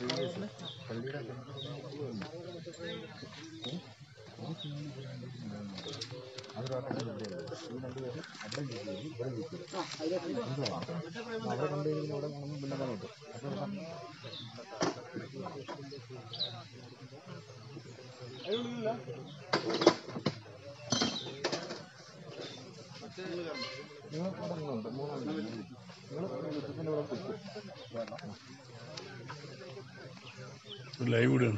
Live ഇടുന്നു.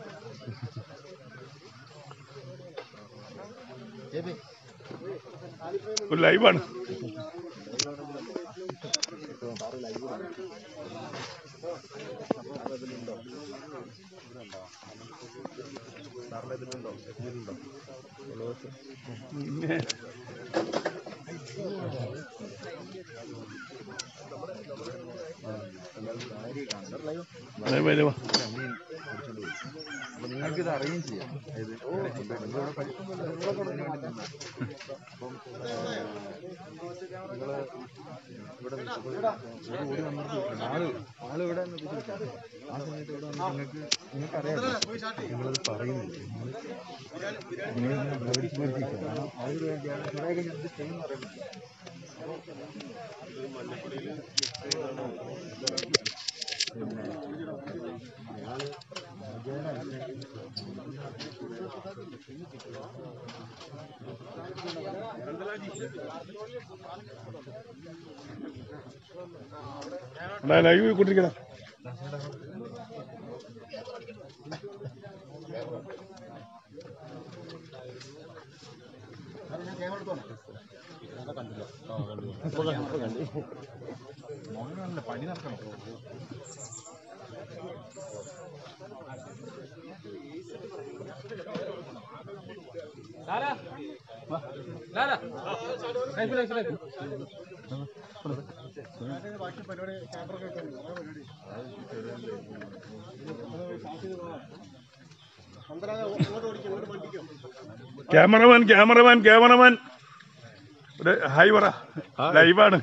ഒരു ലൈവാണ്. നിങ്ങൾക്കിത് അറേഞ്ച് ചെയ്യാം. ആളിവിടെ ആ സമയത്ത് ഇവിടെ വന്നിട്ട് നിങ്ങൾക്കറിയാം, നിങ്ങളത് പറയുന്നില്ല. കുറേയൊക്കെ ഞാൻ ചെയ്യുന്ന പറയുന്നില്ല. പിന്നെ അയാള് ലൈവ് കൊണ്ടിരിക്കണം. പണി നടക്കണം. ക്യാമറമാൻ ഒരു ഹായ് പറ. ലൈവാണ്.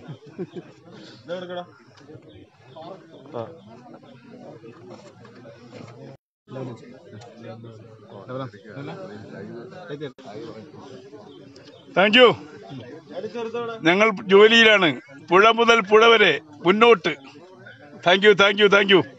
Thank you. ഞങ്ങൾ ജോലിയിലാണ്. പുഴ മുതൽ പുഴ വരെ മുന്നോട്ട്. Thank U.